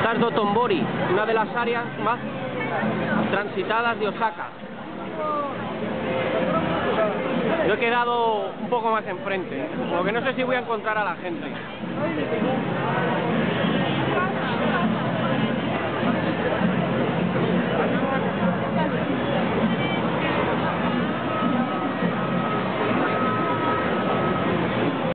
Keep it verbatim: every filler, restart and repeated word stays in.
Esta es Dotonbori, una de las áreas más transitadas de Osaka. Yo he quedado un poco más enfrente, porque no sé si voy a encontrar a la gente.